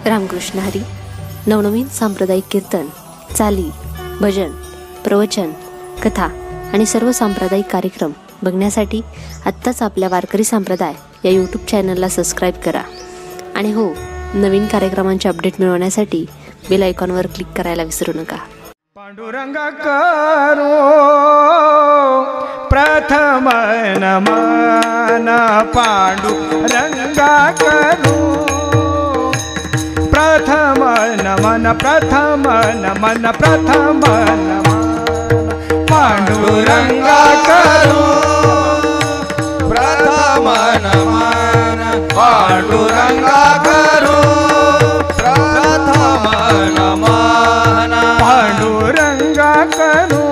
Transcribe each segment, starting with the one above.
रामकृष्ण हरी. नवनवीन सांप्रदायिक कीर्तन, चाली, भजन, प्रवचन, कथा आणि सर्व सांप्रदायिक कार्यक्रम बघण्यासाठी आत्ताच आपल्या वारकरी संप्रदाय या यूट्यूब चॅनलला सबस्क्राईब करा. आणि हो, नवीन कार्यक्रमांचे अपडेट मिळवण्यासाठी बेल आयकॉनवर क्लिक करायला विसरू नका. पांडुरंग करो प्रथम नमन, पांडुरंग करो प्रथम नमन, प्रथम नमन, प्रथम नमन, पांडुरंग करो प्रथम नमन, पांडुरंग करो प्रथम नमन, पांडुरंग करो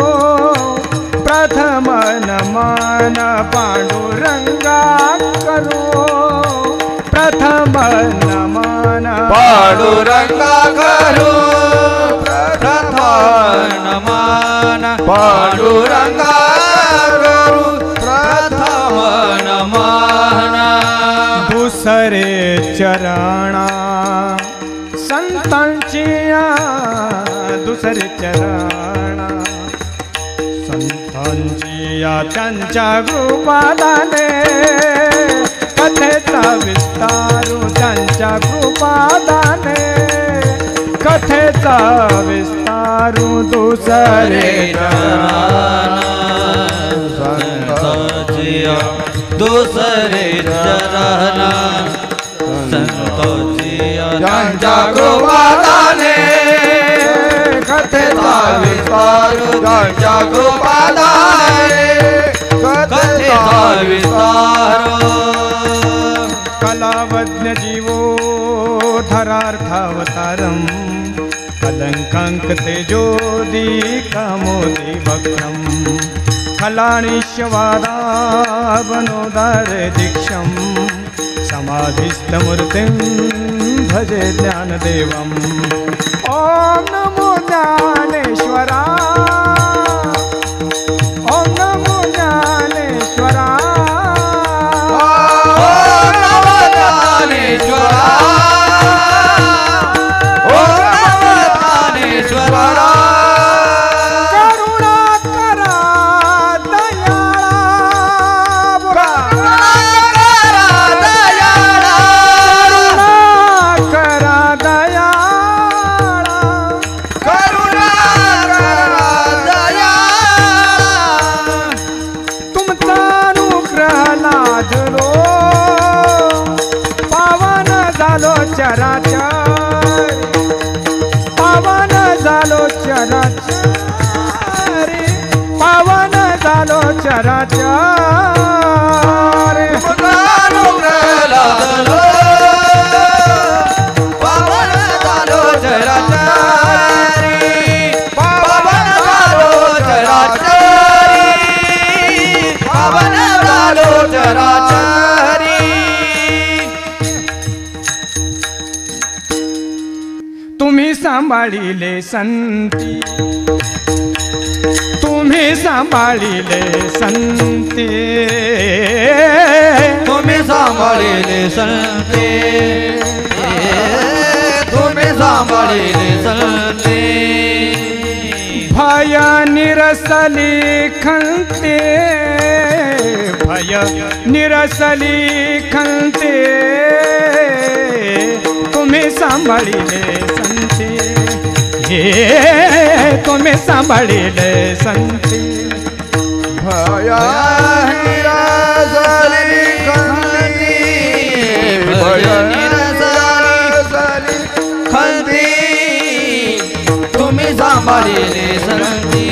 प्रथम नमन, पांडुरंग करो प्रथम नमन, पांडुरंग करो प्रथम नमन, पांडुरंग करो प्रथम नमन. दुसरे चरणा संतांची, दुसरे चरणा संतांची त्यांच्या कृपादाने, कथेचा विस्तारू त्यांच्या कृपादाने, कथेचा विस्तारू दुसरे चरण संतोषिया, दुसरे चरण संतोषिया त्यांच्या कृपादाने, कथेचा विस्तारू त्यांच्या कृपादाने, कथेचा विस्तारू. कलावज्ञ जीवो धरार्थावतारम, कलंकांक तेजोदीकमोदी वक्रम, खलानिश्यवादा वनोदार दीक्षम, समाधिस्थमूर्तिं भजे ज्ञानदेवम. ओम नमो ज्ञानेश्वरा, ओम नमो ज्ञानेश्वरा, ओम नमो ज्ञानेश्वरा, ओम नमो ज्ञानेश्वरा. करुणा करा दयाळा, करुणा करा दयाळा, करुणा करा दयाळा. तुमचा अनुग्रह लाजलो, पावन झालो चराचर, पावन झालो चराचर, पावन झालो चराचर. अनुग्रह लाजलो, पावन झालो चराचरी, पावन झालो चराचरी, पावन झालो चराचरी. तुम्ही सांभाळिले संती, तुम्ही सांभाळिले संती, तुम्ही सांभाळिले संते, तुम्ही सांभाळिले संते. भय निरसली खंते, भय निरसली खंते, तुम्ही सांभाळिले संते, हे तुम्ही सांभाळिले संते. भया निरासली खंती, भय निरासली खंती, तुम्ही सांभाळिले संती,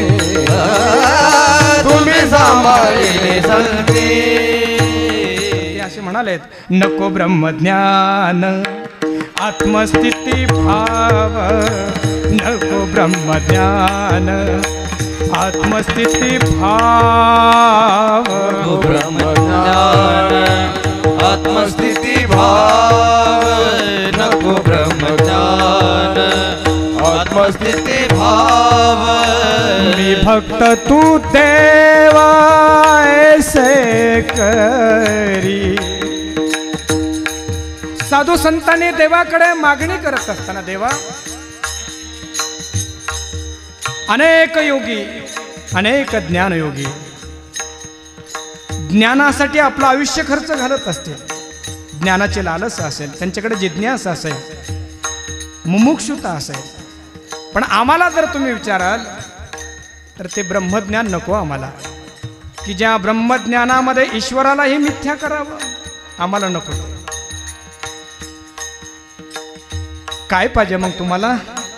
तुम्ही सांभाळिले संती. ते असे म्हणालेत, नको ब्रह्मज्ञान आत्मस्थिती भाव, नको ब्रह्मज्ञान आत्मस्थिती भाव, ब्रह्मज्ञान आत्मस्थिती भाव, नको ब्रह्मज्ञान आत्मस्थिती भाव. मी भक्त तू देवा ऐसे करी, साधू संतांनी देवाकडे मागणी करत असताना, देवा अनेक योगी, अनेक ज्ञानयोगी ज्ञानासाठी आपलं आयुष्य खर्च घालत असतील, ज्ञानाचे लालस असेल, त्यांच्याकडे जिज्ञासा असेल, मुमुक्षुता असेल, पण आम्हाला जर तुम्ही विचाराल तर ते ब्रह्मज्ञान नको आम्हाला, की ज्या ब्रह्मज्ञानामध्ये ईश्वरालाही मिथ्या करावं, आम्हाला नको. काय पाहिजे मग तुम्हाला?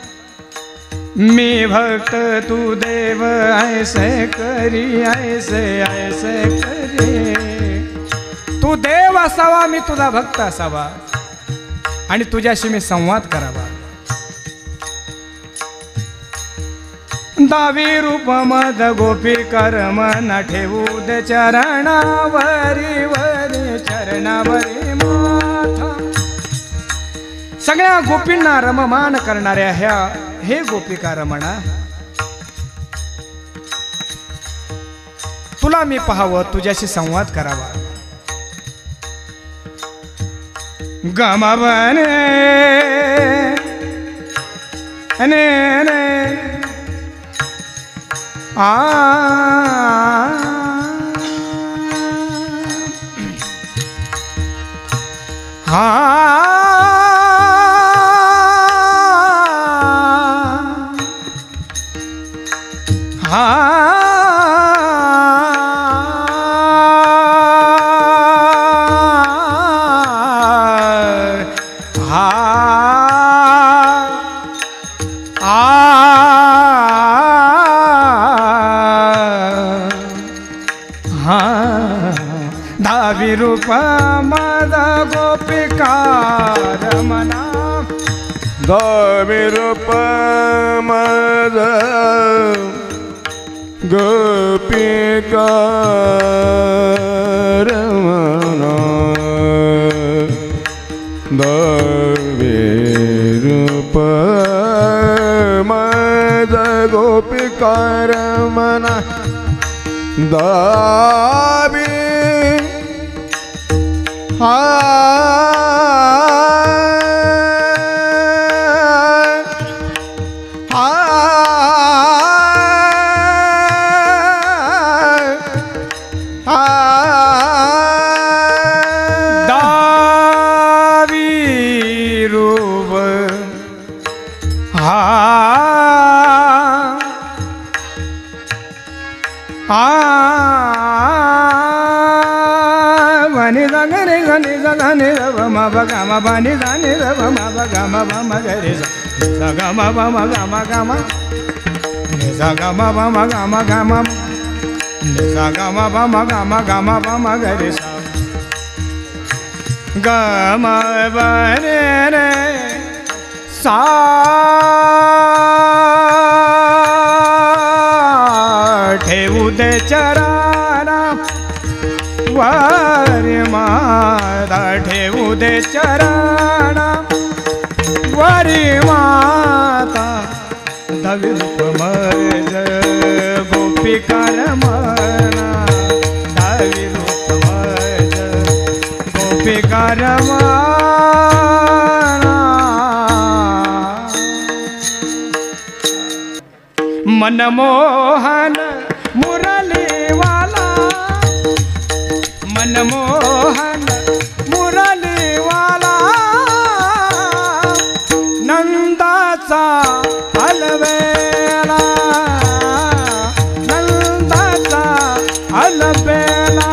मी भक्त तू देव ऐसे करी, ऐसे ऐसे करी. तू देव असावा, मी तुझा भक्त असावा आणि तुझ्याशी मी संवाद करावा. दावी रूप मद गोपी कर्मन ठेवू दे चरणावरी, वरी चरणावरी माथा. सगळ्या गोपींना रममान करणाऱ्या ह्या हे गोपिका रमणा, तुला मी पाहावं, तुझ्याशी संवाद करावा. गमवने ने ने आ रूप मद गोपिका रमणा, दावी रूप मद गोपिका रमणा, दावी रूप मद गोपिका रमणा, दावी गम बनि धनि रव मब गम बम गरि स गम बम गम गम नि स गम बम गम गम नि स गम बम गम गम बम गरि स गम बनि रे सा ठेवू दे चराना वारी माता, ठेवू दे चरणा वारी माता. दावी रूप मद गोपिका रमणा, दावी रूप मद गोपिका रमणा. मनमोहन मुरलीवाला, मनमोहन मुरलीवाला, नंदाचा अलबेला, नंदाचा अलबेला.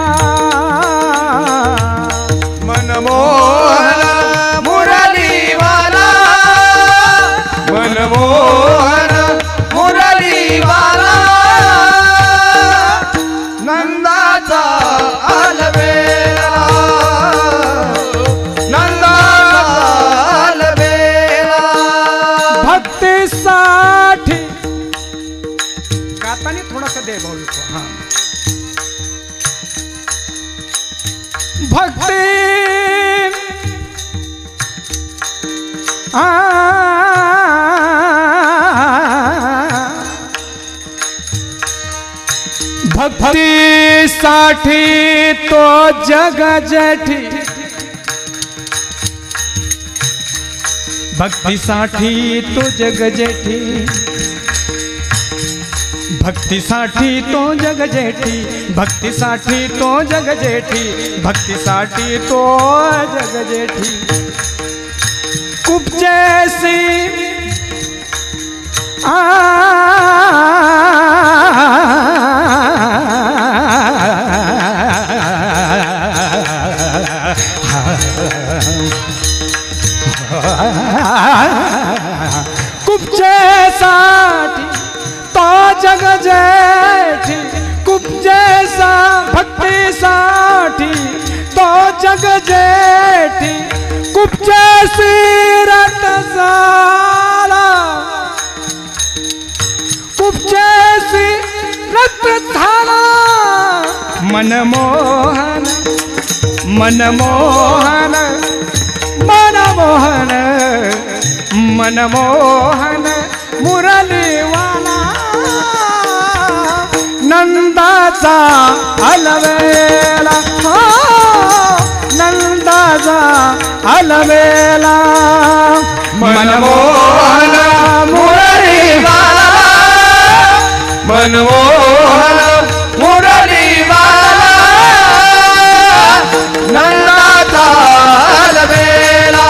मनमोहन मुरलीवाला, मनमोहन मुरलीवाला, नंदाचा अलबेला, नंदाचा अलबेला. भक्तीसाठी गातानी थोडासा दे भाऊ. हा, भक्ती भक्तीसाठी तो जग जेठी, भक्तीसाठी तो जग जेठी, भक्तीसाठी तो जग जेठी, भक्तीसाठी तो जग जेठी, भक्तीसाठी तो जग जेठी। कुपचेसी कुपचेसाठी तो जग जेठी, कुपचेसा भक्तीसाठी तो जग जेठी। कुपचेसी रत झाला, कुपचेसी रत झाला, मनमोहन मनमोहन मनमोहन मनमोहन मुरलीवाला। नंदाचा अलवेला, हो नंदाचा अलवेला, मनमोहन मुरलीवाला, मनमोहन मुरलीवाला। नंदाचा अलवेला,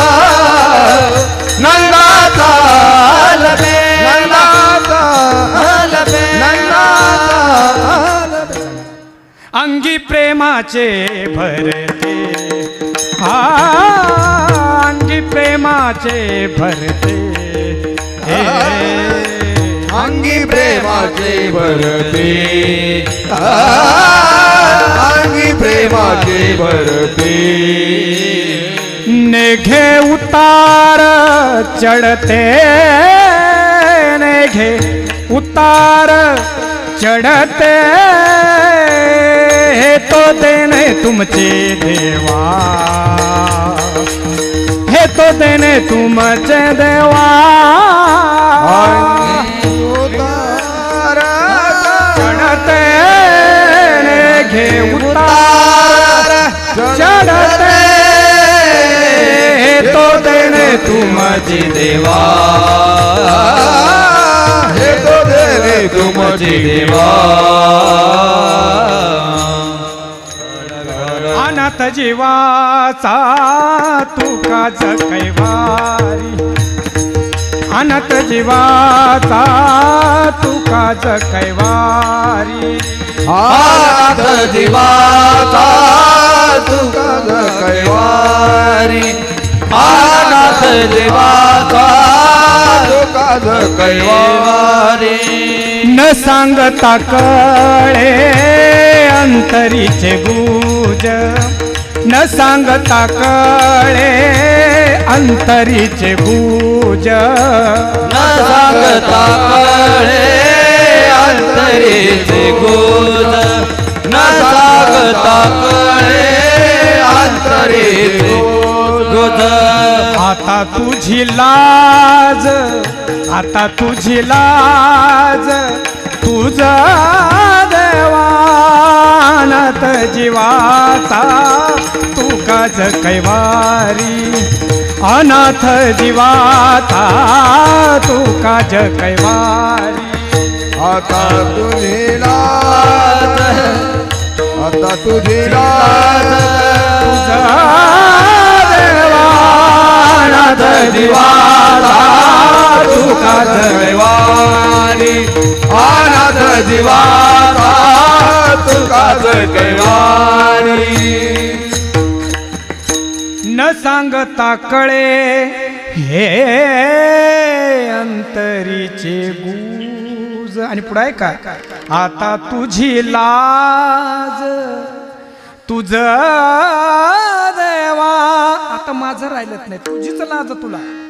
नंदाचा अलवेला, नंदाचा अलवेला। अंगी प्रेमाचे भरते, अंगी प्रेमाचे भरते, अंगी प्रेमाचे भरते, अंगी प्रेमाचे भरते। नेघे उतार चढ़ते, नेघे उतार चढ़ते, हे तो देने तुमचे देवा, हे तो देने तुमचे देवा। उतार चढ़ते नेघे उतार चढ़ते, हे तो देने तुमचे देवा, हे तो देने तुमचे देवा। अनाथ जीवाचा तुका कैवारी, अनाथ जीवाचा तुका कैवारी। अनाथ जीवाचा तुका कैवारी, अनाथ जीवाचा तुका कैवारी। न सांगता कळे अंतरीचे गुज, न सांगता कळे अंतरीचे गुज, न सांगता कळे अंतरीचे गुज, न सांगता कळे अंतरीचे गुज। आता तुझी लाज, आता तुझी लाज, तुझा देवानाथ जीवाचा तू काज कैवारी, अनाथ जीवाचा तू काज कैवारी। आता तुझी लाज, आता तुझी लाज, तुझा देवानाथ जीवाचा तू काज कैवारी, अनाथ जीवाचा तू काज कैवारी। न सांगता कळे हे अंतरीचे गुज। आणि पुढे आहे का, आता तुझी लाज, तुझ देवा, आता माझं राहिलंच नाही, तुझीच लाज तुला।